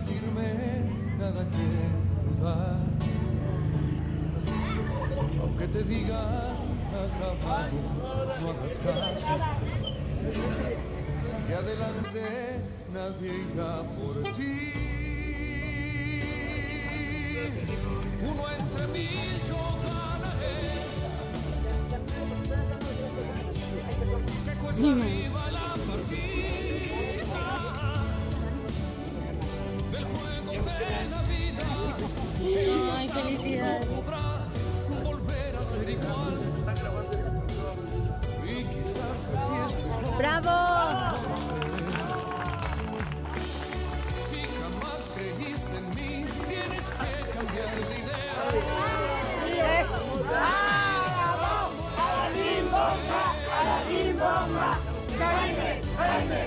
firme, nada que dudar. Aunque te digan acabado, no hagas caso. Sigue adelante, nadie irá por ti. Uno entre mil yo ganaré. Que cuesta arriba la partida del juego de la vida. Ay, felicidades. Volver a ser igual. Y quizás así es. ¡Bravo! Si jamás creíste en mí, tienes que cambiar de idea. ¡A la limbomba! ¡A la limbomba! ¡Jaime! ¡Jaime!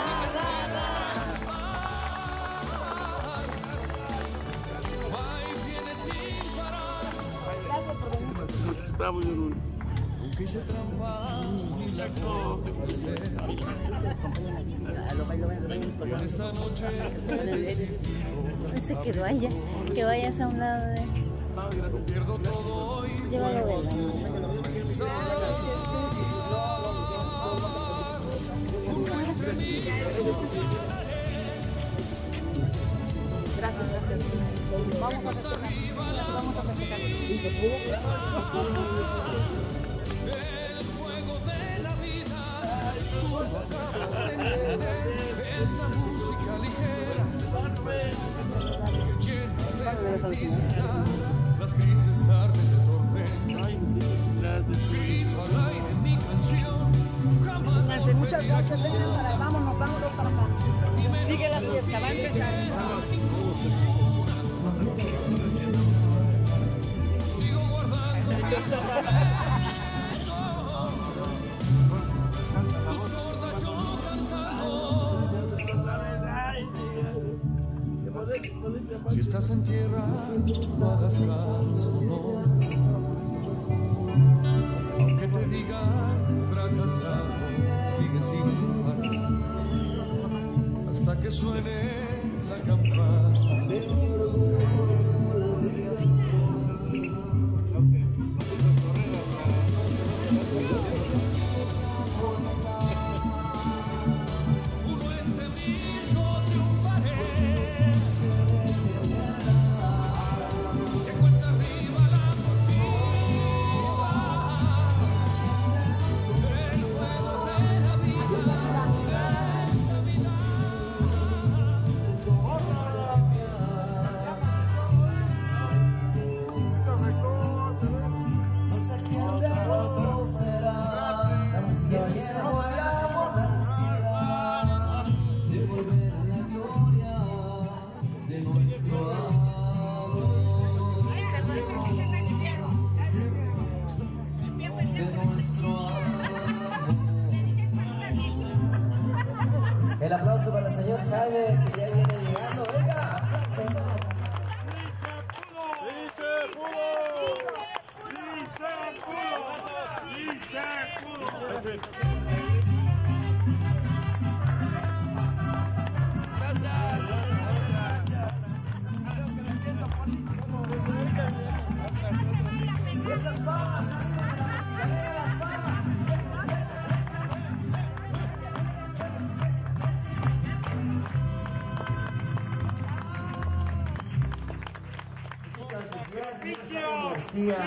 Va y viene sin parar. Está muy duro. Aunque hice trampa y la puedo hacer. En esta noche he decidido Se quedó allá. Que vayas a un lado de... pierdo todo y Llévalo de la... uno entre mí. Gracias. Vamos a festejar. El juego de la vida. Esta música ligera llena de felicidad. Las grises tardes de tormenta. Grito al aire mi canción. Jamás Muchas gracias. Vámonos para acá. Sigue la fiesta, va a empezar. sigo guardando mi tu sorda yo cantando. Si estás en tierra, no hagas caso, no. Aunque te digan fracasado, sigue sin parar hasta que suene la campana. Uno entre mil yo triunfaré. Que cuesta arriba la partida del juego de la vida, de esta vida. No sé quién de los dos será quien lleno el amor de ansiedad de volver a la gloria de nuestro amor, de nuestro amor. El aplauso para el señor Jaime, que ya viene llegando. Venga, eso. Esas palmas, arriba de la música, venga las palmas. Muchas gracias, García.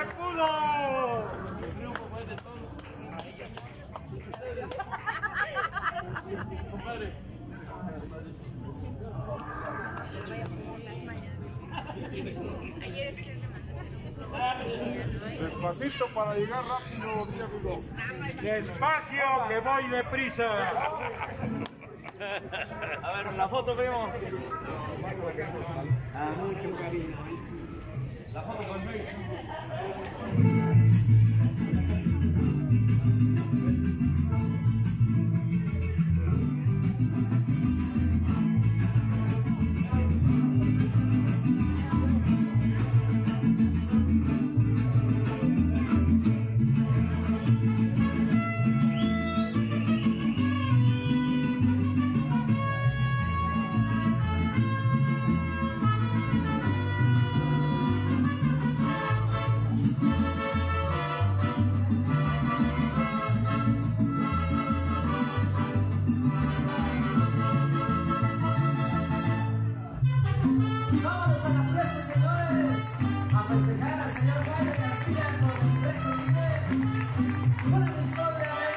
Despacito para llegar rápido, mi amigo. Despacio que voy deprisa. A ver, la foto, primo. Ah, mucho cariño. La foto con concejal, al señor Jaime García, con el resto de Una emisora